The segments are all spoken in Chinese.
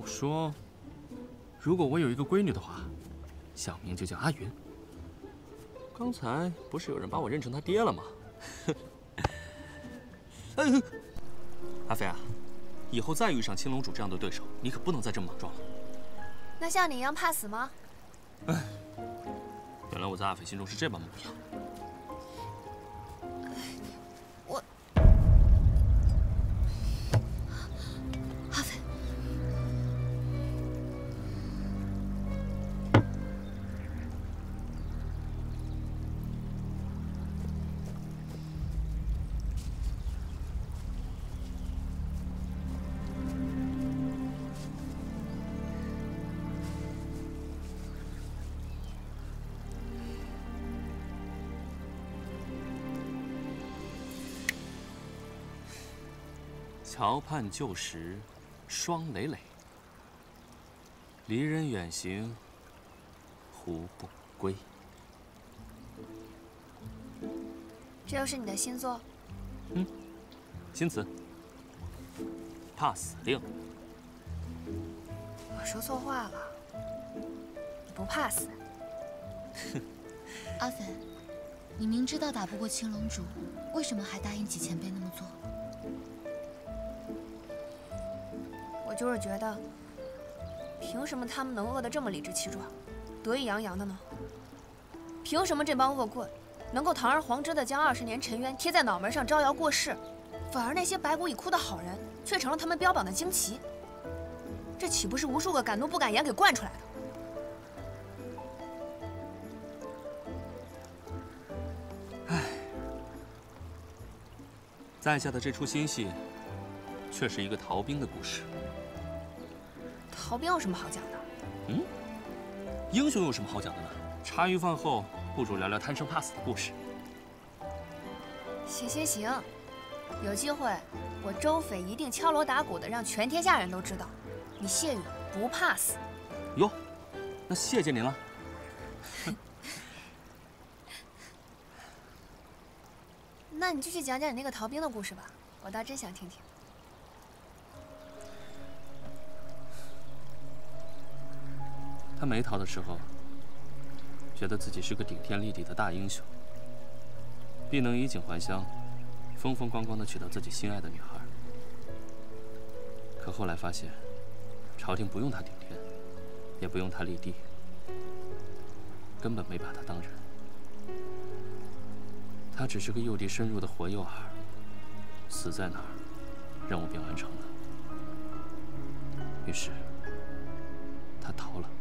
说，如果我有一个闺女的话，小名就叫阿云。刚才不是有人把我认成他爹了吗？阿飞啊，以后再遇上青龙主这样的对手，你可不能再这么莽撞了。 那像你一样怕死吗？ 哎，原来我在阿飞心中是这般模样。 我，阿飞， 桥畔旧时霜累累，离人远行胡不归。 这又是你的新作？ 新词，怕死令。 我说错话了，你不怕死？ 阿飞，你明知道打不过青龙主，为什么还答应几前辈那么做？ 我就是觉得，凭什么他们能饿得这么理直气壮、得意洋洋的呢？凭什么这帮恶棍能够堂而皇之地将20年沉冤贴在脑门上招摇过市，反而那些白骨已枯的好人却成了他们标榜的旌旗？这岂不是无数个敢怒不敢言给惯出来的？ 唉，在下的这出新戏，却是一个逃兵的故事。 逃兵有什么好讲的？ 英雄有什么好讲的呢？茶余饭后，不如聊聊贪生怕死的故事。 行行行，有机会我周匪一定敲锣打鼓的让全天下人都知道，你谢宇不怕死。 哟，那谢您了。 那你继续讲讲你那个逃兵的故事吧，我倒真想听听。 他没逃的时候，觉得自己是个顶天立地的大英雄，必能衣锦还乡，风风光光地娶到自己心爱的女孩。可后来发现，朝廷不用他顶天，也不用他立地，根本没把他当人。他只是个诱敌深入的活诱饵，死在哪儿，任务便完成了。于是，他逃了。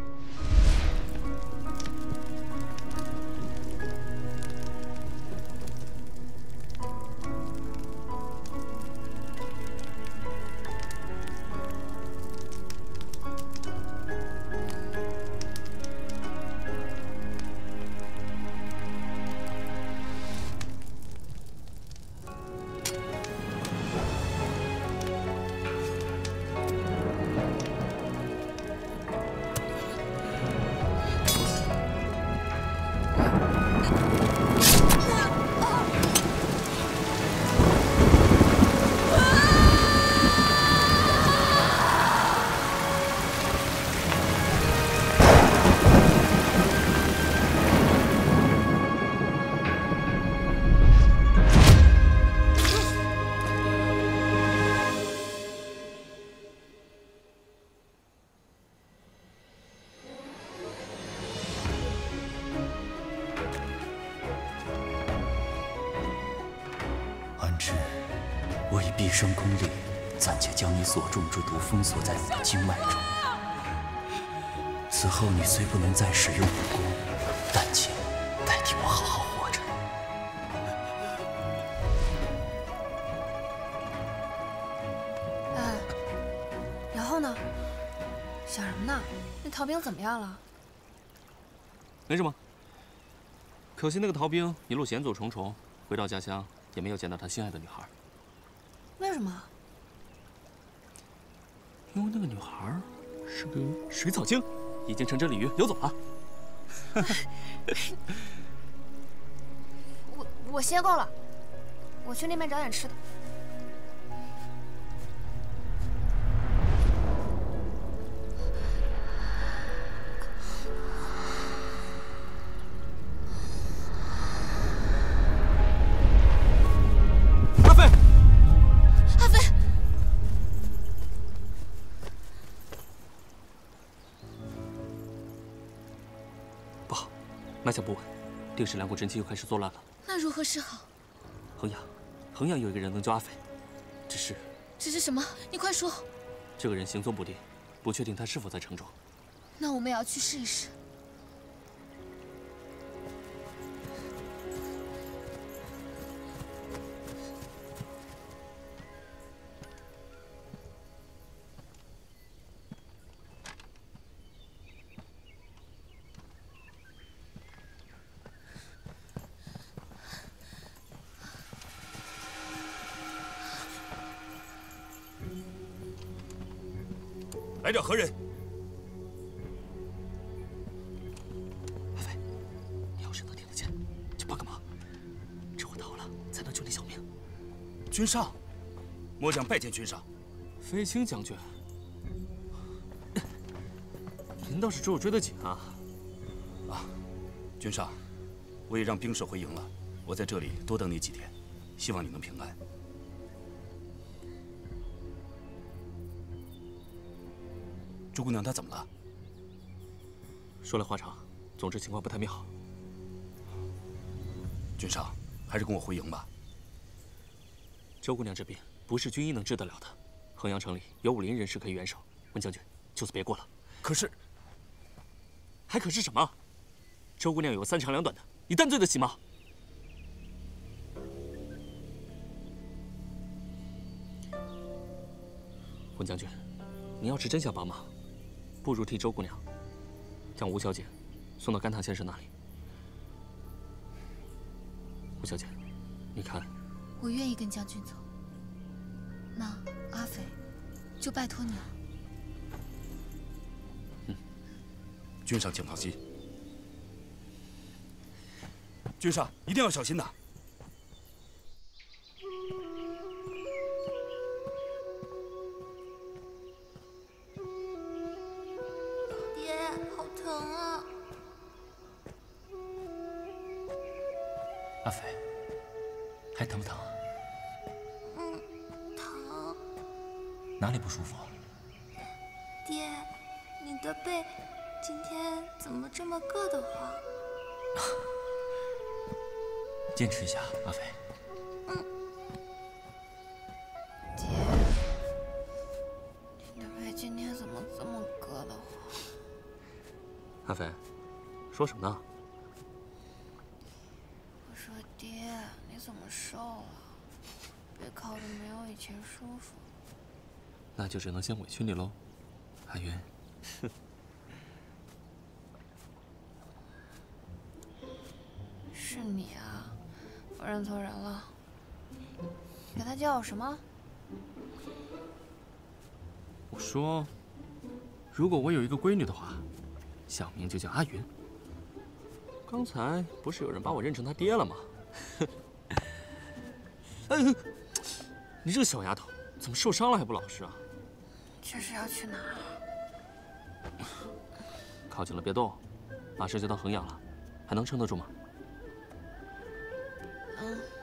我以毕生功力，暂且将你所中之毒封锁在我的经脉中。此后你虽不能再使用武功，但请代替我好好活着。 哎，然后呢？想什么呢？那逃兵怎么样了？ 没什么。可惜那个逃兵一路险阻重重，回到家乡也没有见到他心爱的女孩。 为什么？ 因为那个女孩是个水草精，已经乘着鲤鱼游走了。 我歇够了，我去那边找点吃的。 脉象不稳，定是两股真气又开始作乱了。 那如何是好？ 衡阳有一个人能救阿斐，只是什么？你快说。 这个人行踪不定，不确定他是否在城中。 那我们也要去试一试。 来者何人？ 阿飞，你要是能听得见，就帮个忙，只有逃了才能救你小命。 君上，末将拜见君上。 飞青将军，您倒是追我追得紧啊！ 君上，我也让兵舍回营了，我在这里多等你几天，希望你能平安。朱姑娘她怎么了？ 说来话长，总之情况不太妙。 君上，还是跟我回营吧。 周姑娘这病不是军医能治得了的，衡阳城里有武林人士可以援手。温将军，就此别过了。 可是， 还可是什么？周姑娘有个3长2短的，你担罪得起吗？温将军，你要是真想帮忙，不如替周姑娘将吴小姐送到甘棠先生那里。吴小姐，你看， 我愿意跟将军走。那阿斐，就拜托你了。 君上请放心。君上一定要小心呐！ 爹，好疼啊！ 阿斐，还疼不疼啊？ 疼。 哪里不舒服？ 爹，你的背今天怎么这么硌得慌？ 坚持一下，阿斐。 爹，你的背今天怎么这么硌得慌？ 阿飞，说什么呢？ 我说爹，你怎么瘦了？背靠着没有以前舒服。 那就只能先委屈你喽，阿云。 是你啊，我认错人了。给他叫什么？ 我说，如果我有一个闺女的话，小名就叫阿云。刚才不是有人把我认成他爹了吗？哎，你这个小丫头，怎么受伤了还不老实啊？ 这是要去哪儿？ 靠近了别动，马上就到衡阳了，还能撑得住吗？ 嗯。